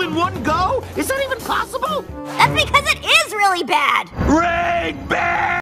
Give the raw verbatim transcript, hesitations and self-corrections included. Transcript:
all in one go? Is that even possible? That's because it is really bad. Rain Bear!